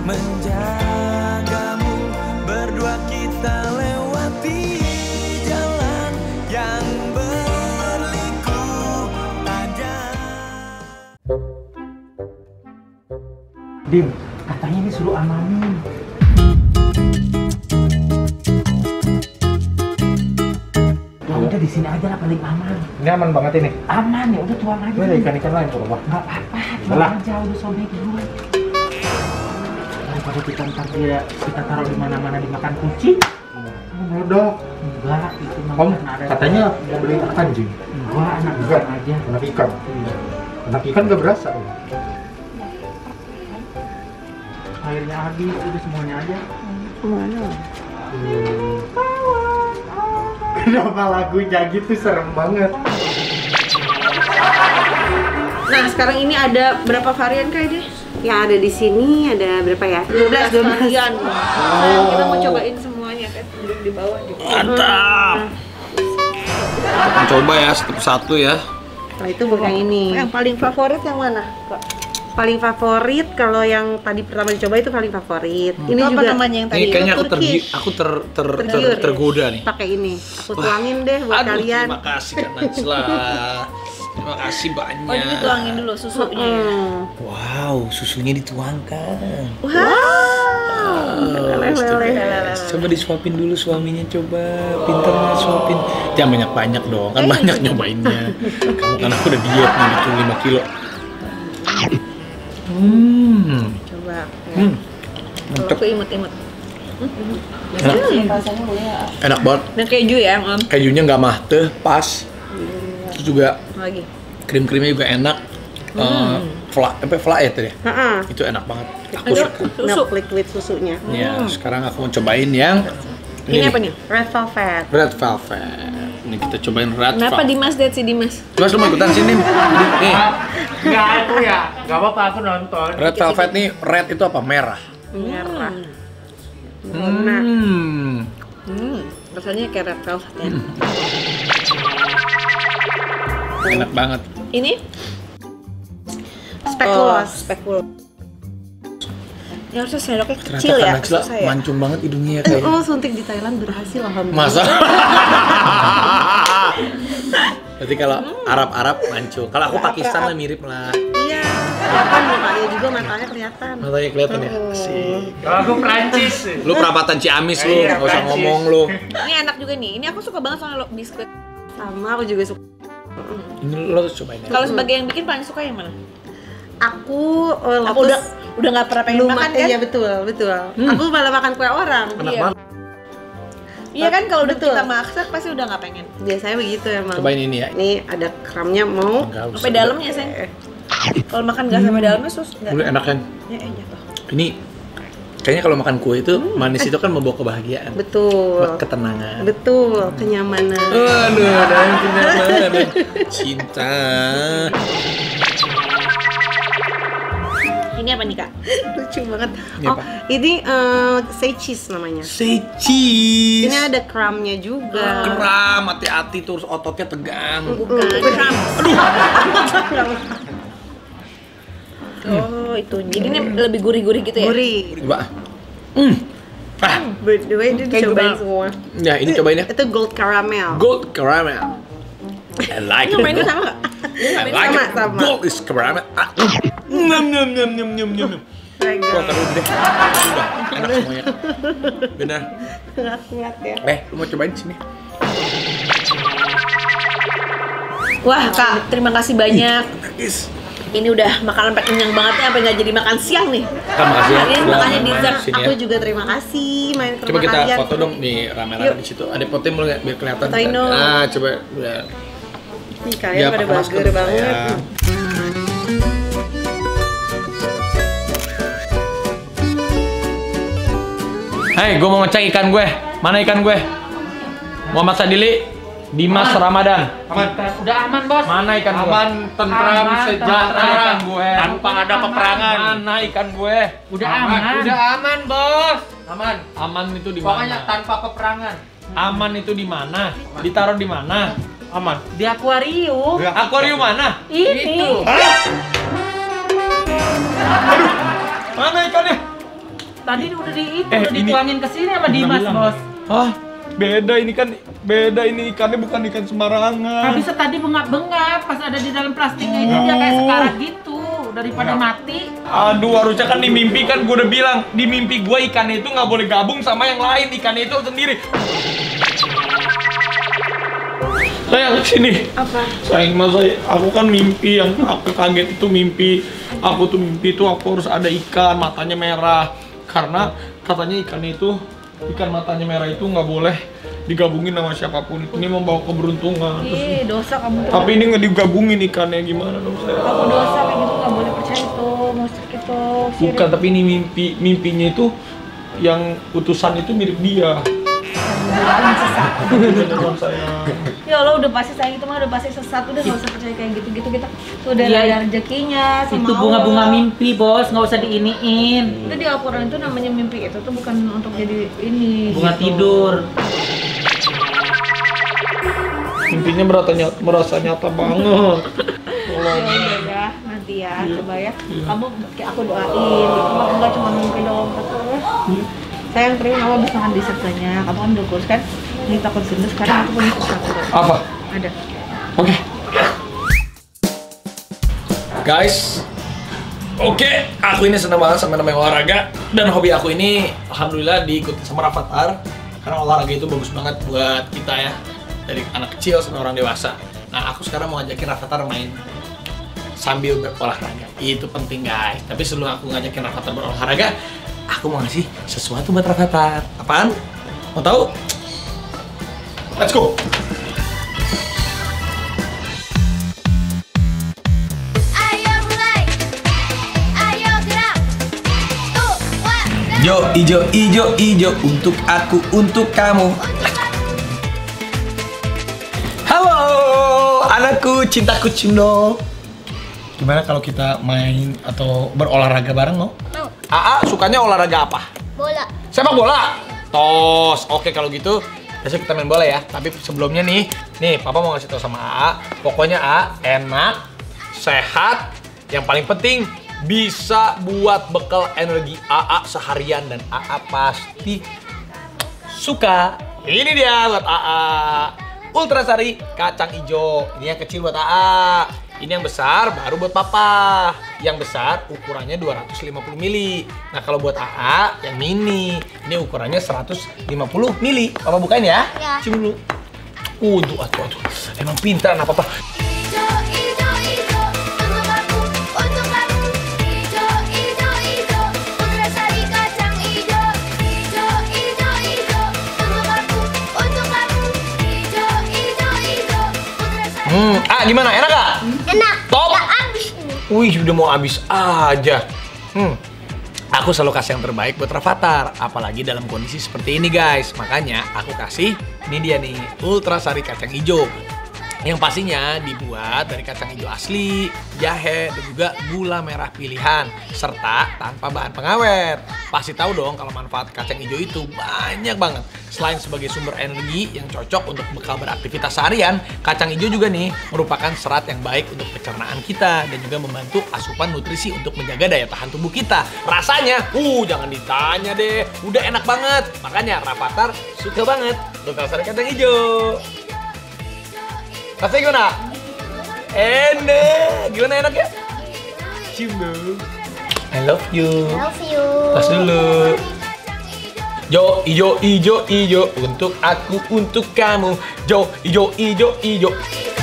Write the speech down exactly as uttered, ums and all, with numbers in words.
menjagamu. Berdua kita lewati jalan yang berliku tajam. Dim, katanya ini suruh amanin. Ya udah di sini aja lah paling aman. Ini aman banget ini. Aman ya udah tuang aja. Gue ada ikan-ikan lain kok, Pak. Nggak apa-apa, tuang aja udah sobek dulu. Daripada kita ntar dia kita taruh di mana-mana dimakan kucing. Meledak. Enggak, itu mah Om, karena ada- katanya mau beli anjing. Enggak, anak Enggak. ikan aja. Anak ikan. Anak ikan gak berasa. Om. Airnya habis, udah semuanya aja. Mana? Kenapa lagunya gitu serem banget? Nah, sekarang ini ada berapa varian kayak deh? Yang ada di sini ada berapa ya? dua belas varian. Sayang, kita mau cobain semuanya kan. Duduk di bawah juga. Mantap. Coba ya satu-satu ya. Nah, itu bukan ini. Yang paling favorit yang mana, Kak? Paling favorit kalau yang tadi pertama dicoba itu paling favorit. Ini Itu apa juga namanya yang tadi? Ini kayaknya aku, tergi, Turkish. aku ter, ter, ter, Tergiur. tergoda nih. pakai ini. Aku tuangin deh buat Aduh, kalian. terima kasih Kak Najla. Terima kasih banyak. Oh, jadi tuangin dulu susunya. Hmm. Wow, susunya dituangkan. Wow. Oh, coba disuapin dulu suaminya, coba pinter nggak suapin. Jangan banyak-banyak dong, kan banyak nyobainnya. Kamu kan aku udah diet nih, itu lima kilo. Hmm, Coba. hmm, Kalau mantep, aku imut-imut. enak, enak banget. Dan keju ya, Om. Kejunya nggak mah-teh, pas. Terus juga Lagi. krim-krimnya juga enak. Eh, fla, apa fla ya tadi? Heeh. Itu enak banget. Aku Aduh, suka. susu. Milk liquid susunya. Ya, sekarang aku mau cobain yang Ini apa nih? Red velvet. Red velvet. Ini kita cobain red Kenapa velvet. Dimas lihat si Dimas? Mas, lu mau ikutan sini? Nih, Enggak, aku ya. Enggak apa-apa, aku nonton. red velvet nih, red itu apa? Merah. Merah. Hmm. Hmm, rasanya kayak red velvet ya. Enak banget. Ini Spekulos. spekulos. Ya harusnya sendoknya Ternyata kecil ya, Kak Najla susah ya. mancung banget hidungnya ya kayak. Oh, suntik di Thailand berhasil alhamdulillah. Masa? Berarti kalau Arab-Arab mancung. Kalau aku Pakistan lah mirip lah. Iya. Kelihatan mukanya juga matanya kelihatan. Matanya kelihatan ya. Asik. Kalau aku Prancis. Lu perapatan Ciamis lu, Iya, nggak usah Prancis. ngomong lu. Ini enak juga nih. Ini aku suka banget soalnya lo biskuit. Sama aku juga suka. Ini lo cobain ya. Kalau sebagai yang bikin paling suka yang mana? Aku uh, Aku udah lotus udah nggak pernah pengen belum makan makan kan? Iya betul, betul. Aku malah makan kue orang. Enak Iya. banget. Iya kan kalau udah Betul. kita masak pasti udah nggak pengen. Biasanya begitu emang. Cobain ini ya. Ini ada kramnya mau. Enggak usah. Sampai dalamnya sayang. Kalau makan nggak sampai dalamnya sus nggak. Udah enak kan? Ya, eh, jatuh. Ini kayaknya kalau makan kue itu manis itu kan membawa kebahagiaan, Betul. ketenangan. Betul, kenyamanan. Aduh, ada yang kenyamanan, cinta. Ini apa nih Kak? Lucu banget. Ini Oh, apa? ini uh, say cheese namanya. Say cheese. Ini ada crumbnya juga. Kram, hati-hati terus ototnya tegang. Bukan kram. Oh itu. Jadi ini lebih gurih-gurih gitu ya? Gurih. Coba. Hmm. Ah, By the way, ini Kayak dicobain gimana? semua. ya ini cobain ya. Itu gold caramel. Gold caramel. I like Ini it. mainnya sama nggak? I like Sama, it. sama. Gold is caramel. Ah, Nyam nyam nyam nyam nyam nyam. Mega. Wah, taruh deh. Udah, enak semuanya. Benar. Kuat ya. Eh, lu mau cobain sini? Wah Kak, terima kasih banyak. Nangis. Ini udah makanan paling kenyang banget ya, sampai nggak jadi makan siang nih. Terima kasih ya. Ini udah makanya main dessert. sini ya. Aku juga terima kasih main ke Coba rumah kita kalian. foto dong nih rame-rame di situ. Ada fotonya boleh nggak biar kelihatan? Fotoin dong. Ah, coba. Ya. Ih, kalian Ya, pada pakai masker bager dong, banget. sayang. Hai, gue mau ngecek ikan gue. Mana ikan gue? Muhammad Sadili, Dimas Ramadan. Aman. Udah aman, Bos. Mana ikan gue? Aman, tentram, Aman, sejahtera. mana ikan gue? Tanpa ada peperangan. Mana ikan gue? Udah aman. Udah aman, Bos. Aman. Aman itu di Pokoknya mana? tanpa peperangan. Aman itu di mana? Ditaruh di mana? Aman. Di akuarium. Akuarium mana? Itu. Mana ikannya? Tadi udah di itu, Eh, udah ini- dituangin ke sini sama Dimas, bilang. Bos. Hah? Beda ini kan, beda ini ikannya bukan ikan sembarangan. Habis tadi bengap-bengap pas ada di dalam plastiknya itu dia kayak sekarat gitu daripada mati. Aduh, harusnya kan di mimpi kan gue udah bilang di mimpi gue ikannya itu nggak boleh gabung sama yang lain, ikannya itu sendiri. Sayang sini. Apa? Sayang mas saya, aku kan mimpi yang aku kaget itu mimpi. Aku tuh mimpi itu aku harus ada ikan matanya merah karena katanya ikannya itu ikan matanya merah itu nggak boleh digabungin sama siapapun. Ini membawa keberuntungan. Terus, Ih, dosa kamu tuh. tapi ini nggak digabungin ikannya gimana dong saya? Kamu dosa kayak gitu nggak boleh percaya itu, musik itu. sirik. Bukan, tapi ini mimpi mimpinya itu yang utusan itu mirip dia. Beneran sayang. Ya Allah, udah pasti sayang itu mah udah pasti sesat, udah nggak usah percaya kayak gitu-gitu kita. Tuh udah Iya, ada rezekinya sama Itu bunga-bunga Allah. mimpi, Bos, nggak usah diiniin. Itu di Al-Quran itu namanya mimpi itu tuh bukan untuk jadi ini. Bunga gitu. tidur. Mimpinya merasa nyata, merasa nyata banget. Ya udah ya, nanti ya, coba ya. Kamu aku doain, itu mah enggak cuma mimpi doang kata ya. Sayang, terima kamu habis makan dessertnya. Kamu kan udah kurus kan? Ini takut sendiri sekarang aku punya sesuatu. Apa? Ada. Oke. Guys, oke, aku ini senang banget sama namanya olahraga dan hobi aku ini alhamdulillah diikuti sama Rafathar karena olahraga itu bagus banget buat kita ya, dari anak kecil sampai orang dewasa. Nah, aku sekarang mau ngajakin Rafathar main sambil berolahraga. Itu penting guys. Tapi sebelum aku ngajakin Rafathar berolahraga, aku mau ngasih sesuatu buat Rafathar. Apaan? Mau tahu? Let's go. Ayo mulai, ayo gerak. Tuh, wah, dan Ijo, ijo, ijo, ijo untuk aku, untuk kamu. Halo, anakku, cintaku Cindo. Gimana kalau kita main atau berolahraga bareng, no? mau Aa, sukanya olahraga apa? bola. Sepak bola. Tos. Oke, kalau gitu besok kita main bola ya. Tapi sebelumnya nih, nih Papa mau ngasih tau sama Aa. Pokoknya Aa enak, sehat, yang paling penting bisa buat bekal energi Aa seharian dan Aa pasti suka. Ini dia buat Aa. Ultrasari kacang hijau. Ini yang kecil buat Aa. Ini yang besar baru buat Papa. Yang besar ukurannya dua ratus lima puluh mili. Nah, kalau buat Aa yang mini, ini ukurannya seratus lima puluh mili. Papa bukain ya. Ya. Cium dulu. Uh, aduh, aduh, aduh. Emang pintar anak Papa. Ijo, ijo, ijo, untuk aku, untuk kamu. Ijo, ijo, ijo, Ultrasari kacang ijo. Ijo, ijo, ijo, untuk aku, untuk kamu. Ijo, ijo, ijo, Ultrasari. Hmm, ah gimana? Enak gak? Enak. Top. Udah habis ini. Wih, udah mau habis aja. Hmm. Aku selalu kasih yang terbaik buat Rafathar, apalagi dalam kondisi seperti ini, guys. Makanya aku kasih ini dia nih, Ultrasari kacang hijau. Yang pastinya dibuat dari kacang hijau asli, jahe, dan juga gula merah pilihan, serta tanpa bahan pengawet. Pasti tahu dong kalau manfaat kacang hijau itu banyak banget. Selain sebagai sumber energi yang cocok untuk bekal beraktivitas seharian, kacang hijau juga nih merupakan serat yang baik untuk pencernaan kita dan juga membantu asupan nutrisi untuk menjaga daya tahan tubuh kita. Rasanya, uh jangan ditanya deh, udah enak banget. Makanya Rafathar suka banget Ultrasari kacang hijau. Rasanya gimana? Enak, gimana enak ya? Cium dong. I love you. Love you. Tas dulu. Jo, ijo, ijo, ijo untuk aku, untuk kamu. Jo, ijo, ijo, ijo.